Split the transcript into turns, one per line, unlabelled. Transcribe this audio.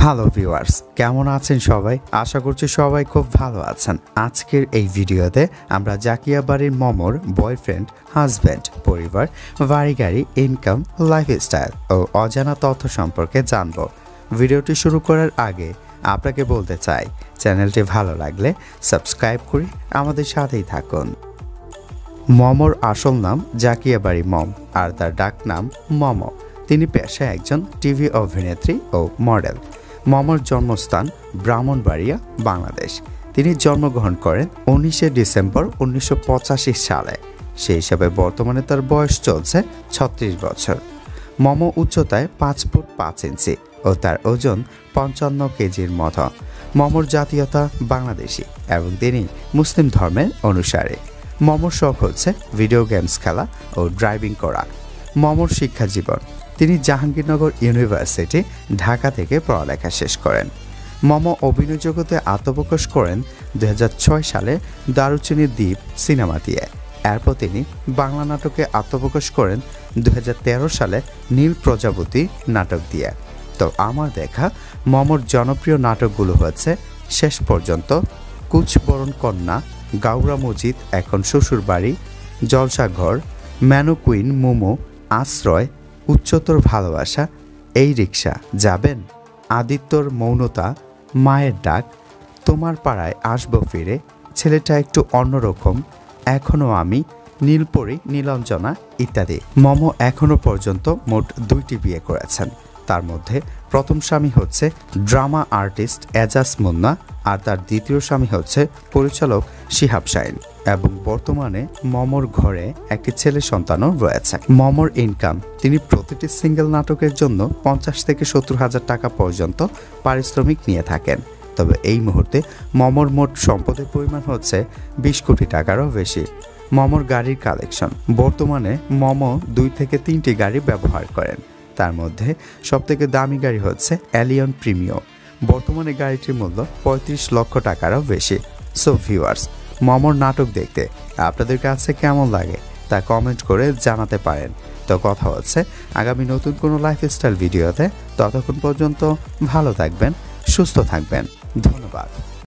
Hello viewers, কেমন আছেন সবাই? আশা করছি সবাই খুব ভালো আছেন। আজকের এই ভিডিওতে আমরা জাকিয়া বাড়ির মমর বয়ফ্রেন্ড, হাজব্যান্ড, পরিবার, বাড়ি গাড়ি, ইনকাম, লাইফস্টাইল ও অজানা তথ্য সম্পর্কে জানব। ভিডিওটি শুরু করার আগে আপনাকে বলতে চাই, চ্যানেলটি ভালো লাগলে সাবস্ক্রাইব করে আমাদের সাথেই থাকুন। মমর আসল নাম জাকিয়া বাড়ি মম, আর তার ডাক নাম মম। তিনি পেশায় একজন টিভি অভিনেত্রী ও মডেল। মমর জন্মস্থান ব্রাহ্মণবাড়িয়া, বাংলাদেশ। তিনি জন্মগ্রহণ করেন 19 ডিসেম্বর 1985 সালে। সেই হিসাবে বর্তমানে তার বয়স চলছে 36 বছর। মম উচ্চতায় 5 ফুট 5 ইঞ্চি ও তার ওজন 55 কেজির মতো। মমর জাতীয়তা বাংলাদেশি এবং তিনি মুসলিম ধর্মের অনুসারী। মমর শখ হচ্ছে ভিডিও গেমস খেলা ও ড্রাইভিং করা। মমর শিক্ষা জীবন: তিনি জাহাঙ্গীরনগর ইউনিভার্সিটি, ঢাকা থেকে পড়ালেখা শেষ করেন। মম অভিনয় জগতে আত্মপ্রকাশ করেন 2006 সালে দারুচিনির দ্বীপ সিনেমা দিয়ে। এরপর তিনি বাংলা নাটকে আত্মপ্রকাশ করেন 2013 সালে নীল প্রজাপতি নাটক দিয়ে। তো আমার দেখা মমর জনপ্রিয় নাটকগুলো হচ্ছে শেষ পর্যন্ত, কুচবরণ কন্যা, গাউরা মজিদ এখন শ্বশুর বাড়ি, জলসাঘর, ম্যানুকুইন, মোমো, আশ্রয়, উচ্চতর ভালোবাসা, এই রিক্সা যাবেন, আদিত্যর মৌনতা, মায়ের ডাক, তোমার পাড়ায় আসবো ফিরে, ছেলেটা একটু অন্যরকম, এখনও আমি, নীলপরি, নীলাঞ্জনা ইত্যাদি। মম এখনও পর্যন্ত মোট 2টি বিয়ে করেছেন। তার মধ্যে প্রথম স্বামী হচ্ছে ড্রামা আর্টিস্ট এজাজ মুন্না, আর তার দ্বিতীয় স্বামী হচ্ছে পরিচালক শিহাব শাহিন, এবং বর্তমানে মমর ঘরে একটি ছেলে সন্তানও রয়েছে। মমর ইনকাম: তিনি প্রতিটি সিঙ্গেল নাটকের জন্য 50 থেকে 70 হাজার টাকা পর্যন্ত পারিশ্রমিক নিয়ে থাকেন। তবে এই মুহূর্তে মমর মোট সম্পদের পরিমাণ হচ্ছে 20 কোটি টাকারও বেশি। মমর গাড়ির কালেকশন: বর্তমানে মম 2 থেকে 3টি গাড়ি ব্যবহার করেন। তার মধ্যে সবথেকে দামি গাড়ি হচ্ছে এলিয়ন প্রিমিও। বর্তমানে গাড়িটির মূল্য 35 লক্ষ টাকারও বেশি। সো ভিউয়ার্স, মমর নাটক দেখতে আপনাদের কাছে কেমন লাগে তা কমেন্ট করে জানাতে পারেন। তো কথা হচ্ছে আগামী নতুন কোনো লাইফস্টাইল ভিডিওতে। ততক্ষণ পর্যন্ত ভালো থাকবেন, সুস্থ থাকবেন। ধন্যবাদ।